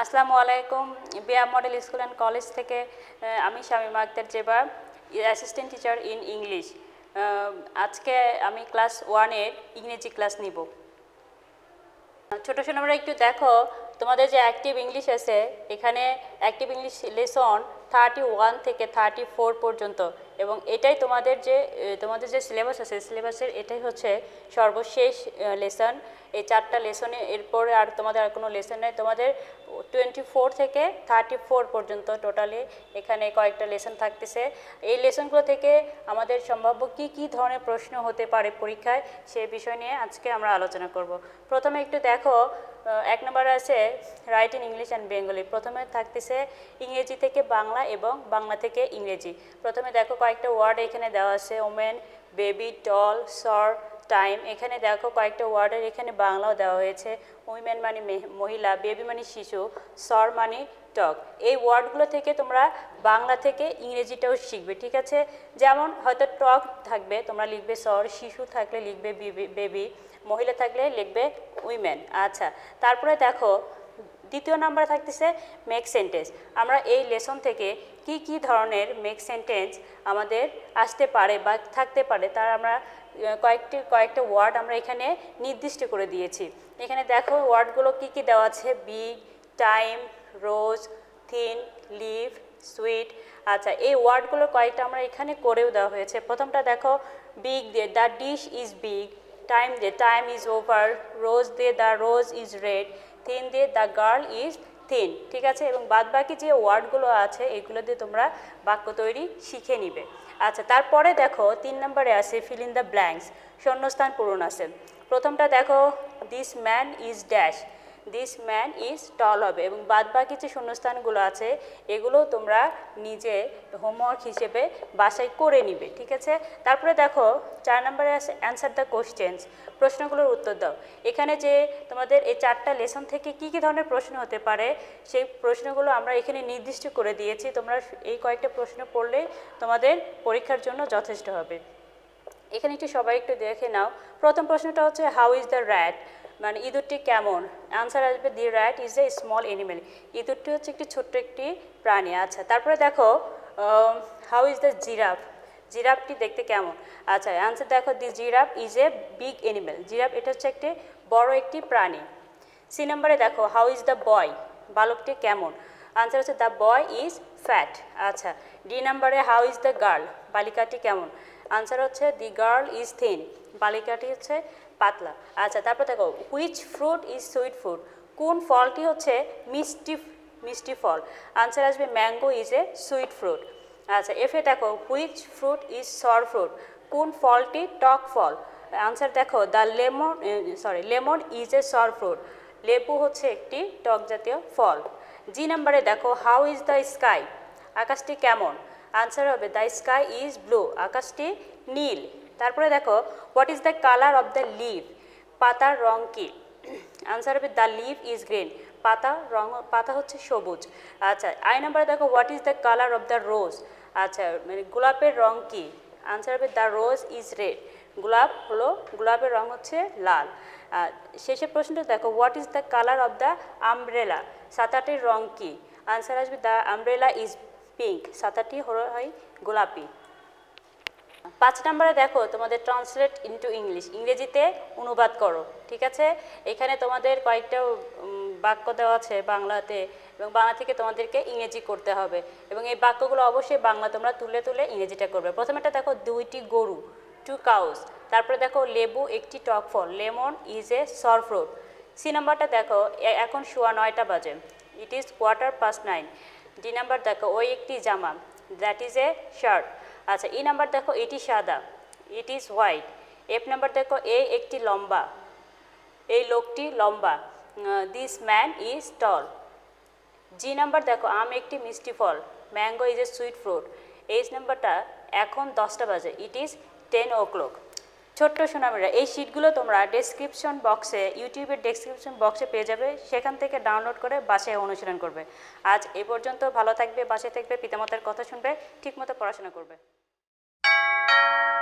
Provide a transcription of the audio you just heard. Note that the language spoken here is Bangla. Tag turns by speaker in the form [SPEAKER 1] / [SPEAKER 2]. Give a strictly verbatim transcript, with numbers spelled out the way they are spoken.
[SPEAKER 1] আসসালামু আলাইকুম। বিয়া মডেল স্কুল অ্যান্ড কলেজ থেকে আমি Shamima Akter Jeba, assistant teacher in English. আজকে আমি ক্লাস ওয়ানের ইংরেজি ক্লাস নিব। ছোটো সোনামরা একটু দেখো, তোমাদের যে অ্যাক্টিভ ইংলিশ আছে এখানে active English lesson thirty one থেকে থার্টি ফোর পর্যন্ত, এবং এটাই তোমাদের যে তোমাদের যে সিলেবাস আছে সিলেবাসের এটাই হচ্ছে সর্বশেষ লেসন। এই চারটা লেসনে এরপরে আর তোমাদের আর কোনো লেসন নেই। তোমাদের টোয়েন্টি ফোর থেকে থার্টি ফোর পর্যন্ত টোটালি এখানে কয়েকটা লেসন থাকতেছে। এই লেসনগুলো থেকে আমাদের সম্ভাব্য কি কি ধরনের প্রশ্ন হতে পারে পরীক্ষায় সে বিষয় নিয়ে আজকে আমরা আলোচনা করব। প্রথমে একটু দেখো, এক নম্বরে আছে write in English and Bengali. প্রথমে থাকতেছে ইংরেজি থেকে বাংলা এবং বাংলা থেকে ইংরেজি। প্রথমে দেখো কয়েকটা ওয়ার্ড এখানে দেওয়া আছে, ওমেন, বেবি, টল, সর, টাইম। এখানে দেখো কয়েকটা ওয়ার্ডের এখানে বাংলাও দেওয়া হয়েছে। উইমেন মানে মহিলা, বেবি মানে শিশু, সর মানে টক। এই ওয়ার্ডগুলো থেকে তোমরা বাংলা থেকে ইংরেজিটাও শিখবে, ঠিক আছে? যেমন হয়তো টক থাকবে তোমরা লিখবে সর, শিশু থাকলে লিখবে বেবি, মহিলা থাকলে লিখবে উইমেন। আচ্ছা, তারপরে দেখো দ্বিতীয় নাম্বার থাকতেছে মেক সেন্টেন্স। আমরা এই লেসন থেকে কি কি ধরনের মেক সেন্টেন্স আমাদের আসতে পারে বা থাকতে পারে তার আমরা কয়েকটি কয়েকটা ওয়ার্ড আমরা এখানে নির্দিষ্ট করে দিয়েছি। এখানে দেখো ওয়ার্ডগুলো কি কি দেওয়া আছে, big, time, rose, thin, leaf, sweet. আচ্ছা, এই ওয়ার্ডগুলো কয়েকটা আমরা এখানে করেও দেওয়া হয়েছে। প্রথমটা দেখো, বিগ দিয়ে the dish is big, time দিয়ে টাইম ইজ ওভার, রোজ দিয়ে the rose is red, thin দিয়ে দ্য গার্ল ইজ থিন, ঠিক আছে? এবং বাদ বাকি যে ওয়ার্ডগুলো আছে এগুলো দিয়ে তোমরা বাক্য তৈরি শিখে নিবে। আচ্ছা, তারপরে দেখো তিন নম্বরে আছে ফিল ইন দ্য ব্ল্যাঙ্কস, শূন্যস্থান পূরণ আছে। প্রথমটা দেখো, this man is dash, this man is tall হবে, এবং বাদ বাকি যে শূন্যস্থানগুলো আছে এগুলো তোমরা নিজে হোমওয়ার্ক হিসেবে বাসায় করে নিবে, ঠিক আছে? তারপরে দেখো চার নম্বরে আছে অ্যান্সার দ্য কোশ্চেন্স, প্রশ্নগুলোর উত্তর দাও। এখানে যে তোমাদের এই চারটা লেসন থেকে কি কি ধরনের প্রশ্ন হতে পারে সেই প্রশ্নগুলো আমরা এখানে নির্দিষ্ট করে দিয়েছি। তোমরা এই কয়েকটা প্রশ্ন পড়লেই তোমাদের পরীক্ষার জন্য যথেষ্ট হবে। এখানে একটু সবাই একটু দেখে নাও। প্রথম প্রশ্নটা হচ্ছে হাউ ইজ দ্য র্যাট, মানে ইঁদুরটি কেমন? আনসার আসবে the rat is a small animal, ইঁদুরটি হচ্ছে একটি ছোট্ট একটি প্রাণী। আচ্ছা, তারপরে দেখো হাউ ইজ দ্য জিরাফ, জিরাফটি দেখতে কেমন? আচ্ছা, আনসার দেখো the giraffe is a big animal, giraffe এটা হচ্ছে একটি বড় একটি প্রাণী। সি নম্বরে দেখো হাউ ইজ দ্য বয়, বালকটি কেমন? আনসার হচ্ছে দ্য বয় ইজ ফ্যাট। আচ্ছা, ডি নম্বরে হাউ ইজ দ্য গার্ল, বালিকাটি কেমন? আনসার হচ্ছে দি গার্ল ইজ থিন, বালিকাটি হচ্ছে পাতলা। আচ্ছা, তারপর দেখো which fruit is sweet fruit, কোন ফলটি হচ্ছে মিষ্টি মিষ্টি ফল? আনসার আসবে mango is a sweet fruit. আচ্ছা, এফে দেখো which fruit is sour fruit, কোন ফলটি টক ফল? আনসার দেখো the lemon sorry lemon is a sour fruit, লেবু হচ্ছে একটি টক জাতীয় ফল। জি নাম্বারে দেখো হাউ ইজ দ্য স্কাই, আকাশটি কেমন? আনসার হবে দ্য স্কাই ইজ ব্লু, আকাশটি নীল। তারপরে দেখো what is the colour of the leaf, পাতার রং কী? আনসার হবে দ্য লিভ ইজ গ্রিন, পাতা রং পাতা হচ্ছে সবুজ। আচ্ছা, আই নাম্বারে দেখো what is the colour of the rose, আচ্ছা মানে গোলাপের রং কী? আনসার হবে দ্য রোজ ইজ রেড, গোলাপ হলো গোলাপের রং হচ্ছে লাল। শেষের প্রশ্নটা দেখো what is the colour of the umbrella, ছাতাটির রং কী? আনসার আসবে দ্য আমব্রেলা ইজ পিঙ্ক, ছাতাটি হলো হয় গোলাপি। পাঁচ নম্বরে দেখো তোমাদের ট্রান্সলেট ইনটু ইংলিশ, ইংরেজিতে অনুবাদ করো, ঠিক আছে? এখানে তোমাদের কয়েকটা বাক্য দেওয়া আছে বাংলাতে, এবং বাংলা থেকে তোমাদেরকে ইংরেজি করতে হবে, এবং এই বাক্যগুলো অবশ্যই বাংলা তোমরা তুলে তুলে ইংরেজিটা করবে। প্রথমেটা দেখো দুইটি গরু, টু কাউস। তারপরে দেখো লেবু একটি টক ফল, lemon is a sour fruit. C নাম্বারটা দেখো এখন সোয়া নয়টা বাজে, it is quarter past nine. D number দেখো ওই একটি জামা, দ্যাট ইজ এ শার্ট। আচ্ছা, ই নাম্বার দেখো এটি সাদা, it is white. F number দেখো এই একটি লম্বা, এই লোকটি লম্বা, this man is tall. G number দেখো আম একটি মিষ্টি ফল, mango is a sweet fruit. H নাম্বারটা এখন দশটা বাজে, it is ten o'clock. ছোট্ট সোনামীরা, এই শিটগুলো তোমরা ডেসক্রিপশন বক্সে ইউটিউবের ডেসক্রিপশন বক্সে পেয়ে যাবে, সেখান থেকে ডাউনলোড করে বাসায় অনুশীলন করবে। আজ এ পর্যন্ত, ভালো থাকবে, বাসায় থাকবে, পিতামাতার কথা শুনবে, ঠিকমতো পড়াশোনা করবে।